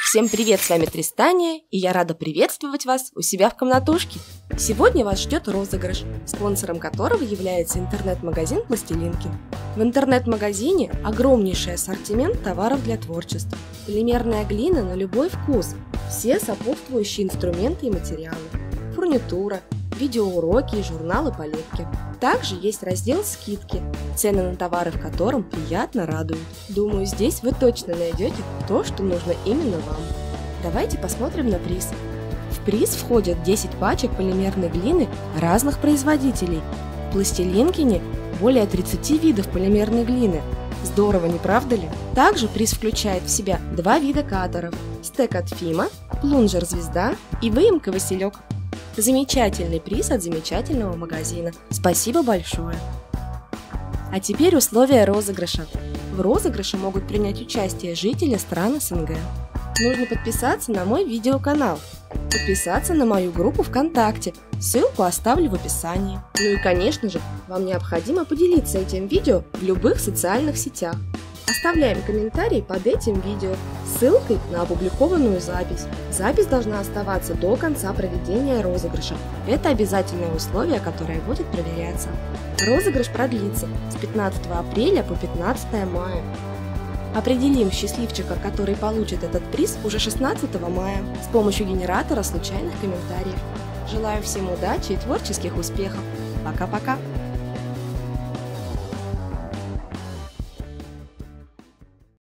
Всем привет, с вами Тристания, и я рада приветствовать вас у себя в комнатушке. Сегодня вас ждет розыгрыш, спонсором которого является интернет-магазин Пластилинкин. В интернет-магазине огромнейший ассортимент товаров для творчества, полимерная глина на любой вкус, все сопутствующие инструменты и материалы, фурнитура, видеоуроки и журналы по лепке. Также есть раздел «Скидки», цены на товары в котором приятно радуют. Думаю, здесь вы точно найдете то, что нужно именно вам. Давайте посмотрим на приз. В приз входят 10 пачек полимерной глины разных производителей. В Пластилинкине более 30 видов полимерной глины. Здорово, не правда ли? Также приз включает в себя 2 вида катеров: стек от Фима, плунжер Звезда и выемка Василек. Замечательный приз от замечательного магазина. Спасибо большое! А теперь условия розыгрыша. В розыгрыше могут принять участие жители стран СНГ. Нужно подписаться на мой видеоканал, подписаться на мою группу ВКонтакте, ссылку оставлю в описании. Ну и, конечно же, вам необходимо поделиться этим видео в любых социальных сетях. Оставляем комментарий под этим видео с ссылкой на опубликованную запись. Запись должна оставаться до конца проведения розыгрыша. Это обязательное условие, которое будет проверяться. Розыгрыш продлится с 15 апреля по 15 мая. Определим счастливчика, который получит этот приз уже 16 мая с помощью генератора случайных комментариев. Желаю всем удачи и творческих успехов. Пока-пока!